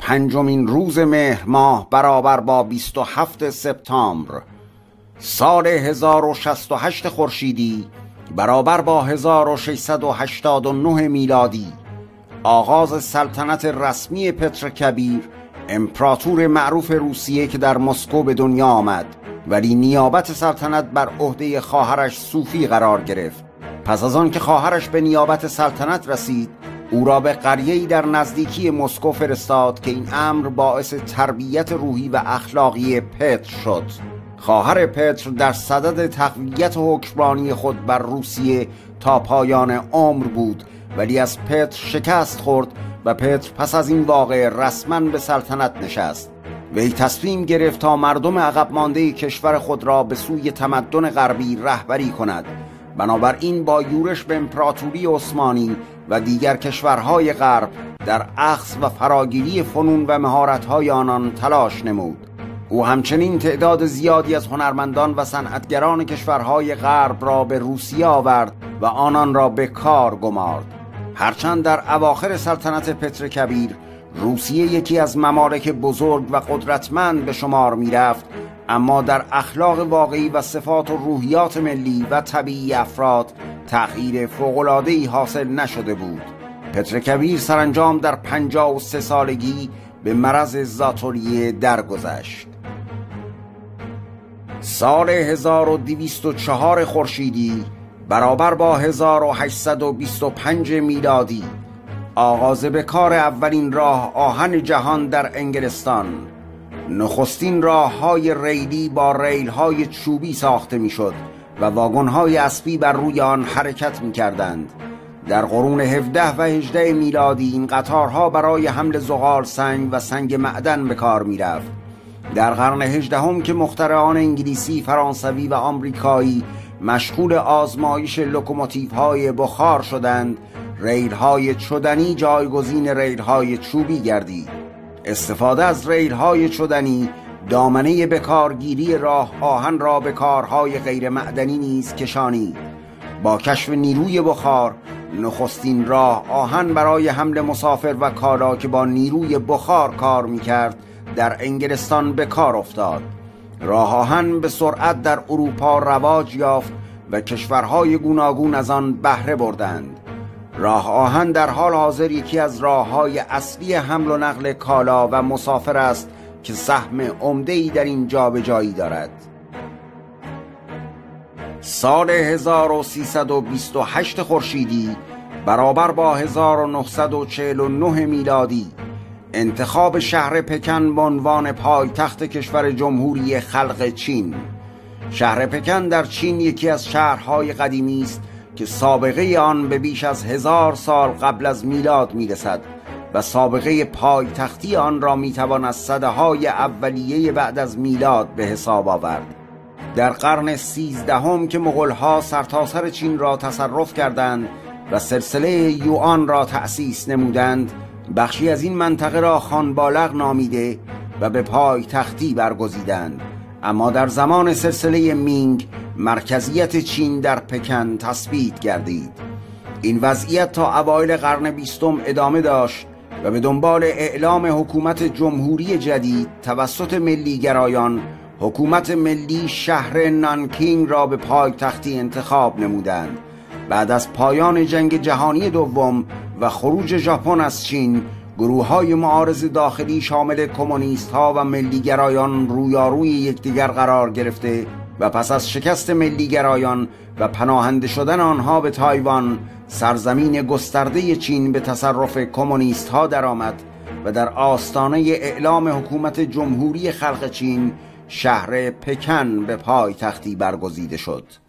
5مین روز مهر ماه برابر با 27 سپتامبر سال 1068 خورشیدی برابر با 1689 میلادی آغاز سلطنت رسمی پتر کبیر، امپراتور معروف روسیه که در مسکو به دنیا آمد ولی نیابت سلطنت بر عهده خواهرش صوفی قرار گرفت. پس از آن که خواهرش به نیابت سلطنت رسید، او را به قریه‌ای در نزدیکی مسکو فرستاد که این امر باعث تربیت روحی و اخلاقی پتر شد. خواهر پتر در صدد تقویت حکمرانی خود بر روسیه تا پایان عمر بود، ولی از پتر شکست خورد و پتر پس از این واقعه رسما به سلطنت نشست. وی تصمیم گرفت تا مردم عقب مانده کشور خود را به سوی تمدن غربی رهبری کند. بنابراین با یورش به امپراتوری عثمانی و دیگر کشورهای غرب در اخذ و فراگیری فنون و مهارت‌های آنان تلاش نمود. او همچنین تعداد زیادی از هنرمندان و صنعتگران کشورهای غرب را به روسیه آورد و آنان را به کار گمارد. هرچند در اواخر سلطنت پتر کبیر روسیه یکی از ممالک بزرگ و قدرتمند به شمار می رفت، اما در اخلاق واقعی و صفات و روحیات ملی و طبیعی افراد تغییر فوق‌العاده‌ای حاصل نشده بود. پتر کبیر سرانجام در 53 سالگی به مرض ذات‌الریه درگذشت. سال 1204 خورشیدی برابر با 1825 میلادی آغاز به کار اولین راه آهن جهان در انگلستان. نخستین راه‌های ریلی با ریل‌های چوبی ساخته می‌شد و واگن‌های اسبی بر روی آن حرکت می‌کردند. در قرون 17 و 18 میلادی این قطارها برای حمل زغال سنگ و سنگ معدن به کار می‌رفت. در قرن 18 که مخترعان انگلیسی، فرانسوی و آمریکایی مشغول آزمایش لوکوموتیوهای بخار شدند، ریل‌های چدنی جایگزین ریل‌های چوبی گردید. استفاده از ریل‌های چدنی دامنه بکارگیری راه آهن را به کارهای غیر معدنی نیز کشانید. با کشف نیروی بخار، نخستین راه آهن برای حمل مسافر و کالا که با نیروی بخار کار می‌کرد در انگلستان به کار افتاد. راه آهن به سرعت در اروپا رواج یافت و کشورهای گوناگون از آن بهره بردند. راه آهن در حال حاضر یکی از راه‌های اصلی حمل و نقل کالا و مسافر است که سهم عمده‌ای در این جابجایی دارد. سال 1328 خورشیدی برابر با 1949 میلادی انتخاب شهر پکن به عنوان پایتخت کشور جمهوری خلق چین. شهر پکن در چین یکی از شهرهای قدیمی است که سابقه آن به بیش از 1000 سال قبل از میلاد میرسد و سابقه پایتختی آن را میتوان از سده‌های اولیه بعد از میلاد به حساب آورد. در قرن 13 که مغول‌ها سرتاسر چین را تصرف کردند و سلسله یوآن را تأسیس نمودند، بخشی از این منطقه را خانبالغ نامیده و به پایتختی برگزیدند. اما در زمان سلسله مینگ مرکزیت چین در پکن تثبیت گردید. این وضعیت تا اوایل قرن 20 ادامه داشت و به دنبال اعلام حکومت جمهوری جدید توسط ملیگرایان، حکومت ملی شهر نانکینگ را به پایتختی انتخاب نمودند. بعد از پایان جنگ جهانی دوم و خروج ژاپن از چین، گروه‌های معارض داخلی شامل کمونیست‌ها و ملیگرایان رویاروی یکدیگر قرار گرفته و پس از شکست ملیگرایان و پناهنده شدن آنها به تایوان، سرزمین گسترده چین به تصرف کمونیست‌ها درآمد و در آستانه اعلام حکومت جمهوری خلق چین، شهر پکن به پایتختی برگزیده شد.